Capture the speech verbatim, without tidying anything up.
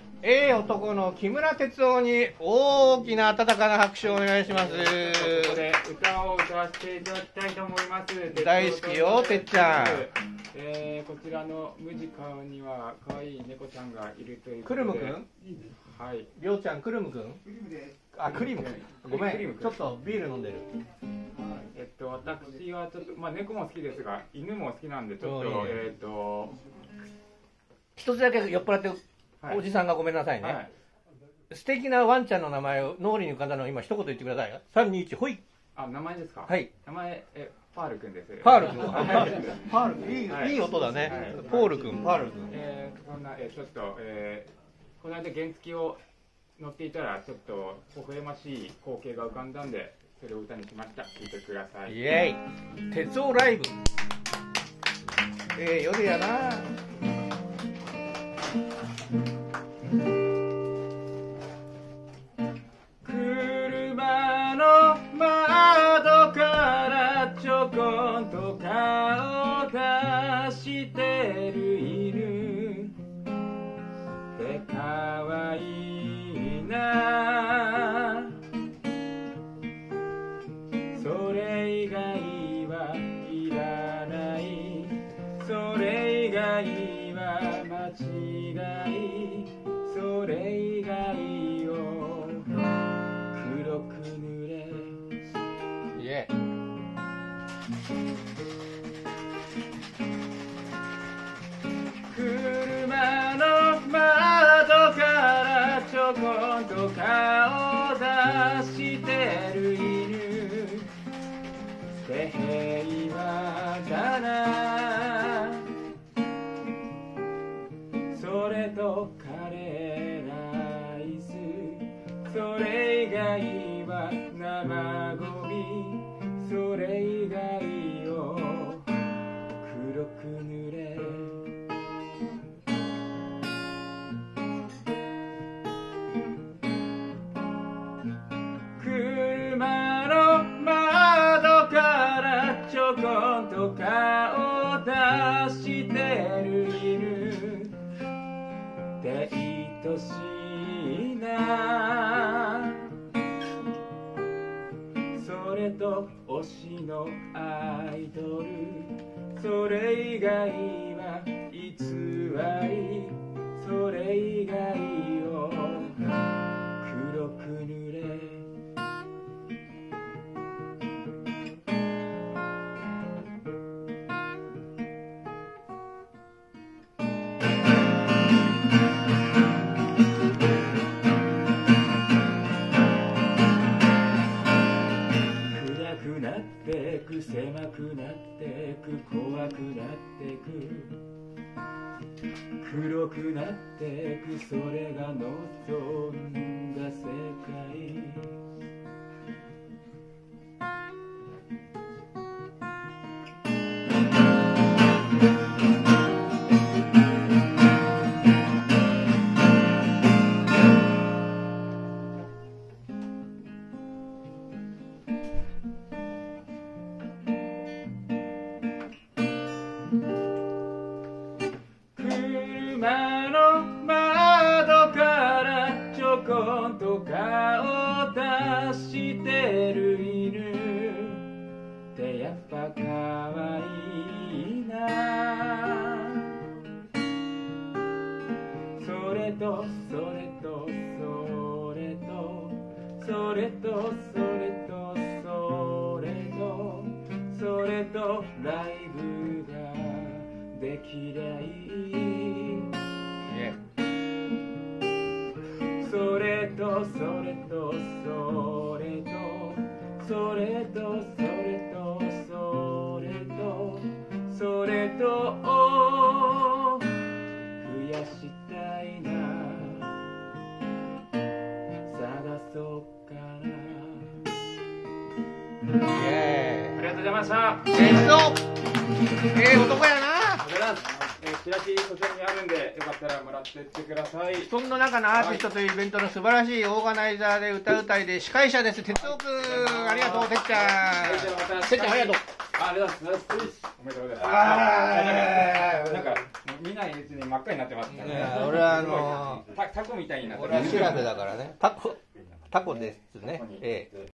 ええ男の木村哲夫に大きな温かな拍手をお願いします。ここで歌を歌わせていただきたいと思います。 大好きよ、てっちゃん。 えー、こちらのムジカには可愛い猫ちゃんがいるということで。 クルムくん？ はい。 りょうちゃん、クルムくん？クリムです。あ、クリム。ごめん、ちょっとビール飲んでる。 えっと、私はちょっと、まあ猫も好きですが、犬も好きなんで、ちょっと、えっと、 一つだけ酔っ払っておじさんがごめんなさいね。はい、素敵なワンちゃんの名前を脳裏に浮かんだのを今一言言ってください。さん、に、いち、ほい。 あ、名前ですか？ はい。 名前、え、パール君です。 パール君。パール君。いい、はい、いい音だね。はい、ポール君、パール君。 えー、そんな、えー、ちょっと、えー、この間原付を乗っていたら、ちょっと微笑ましい光景が浮かんだんで、それを歌にしました。聴いてください。 イエーイ。鉄オライブ。ええー、夜やな。 車の窓からちょこんと顔出してる犬ってかわいいな。それ以外はいらない。それ以外は間違い。それ以外を黒く塗れ。 イエ車の窓からちょこんと顔出してる犬って平和だな。それと彼らイス。それ以外は生ゴミ。それ以外を黒く塗れ。車の窓からちょこんと顔出してる犬って愛しいな。それと推しのアイドル。それ以外は偽り。それ以外を黒く塗れ。暗くなってく、狭くなってく、怖くなってく、黒くなってく、それが望んだ世界。車の窓からちょこんと顔出してる犬ってやっぱかわいいな。それとそれとそれとそれとそれとそれとそれとライブができりゃいい。それとそれとそれとそれとそれとそれとそれと増やしたいな。探そうかな。 イエーイ。 ありがとうございました。 えーとええ男やな。 ありがとうございます。えー、チラシそちらにあるんで、よかったらもらってってください。 そんな中のアーティストというイベントの素晴らしいオーガナイザーで歌うたいで司会者です。哲夫くん、ありがとう。てっちゃん。てっちゃんありがとう。 ありがとうございます。おめでとうございます。 あなんか、み見ないうちに真っ赤になってますからね。 いや俺はあのタタコみたいになって俺はシラフだからね。タコタコですね。ええ。